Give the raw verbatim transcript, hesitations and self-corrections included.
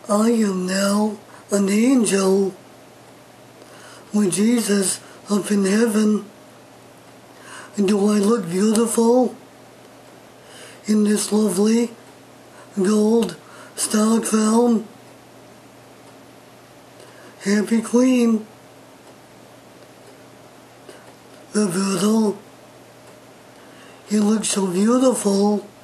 I am now an angel with Jesus up in heaven. And do I look beautiful in this lovely gold stock gown? Happy Queen, Roberto, you look so beautiful.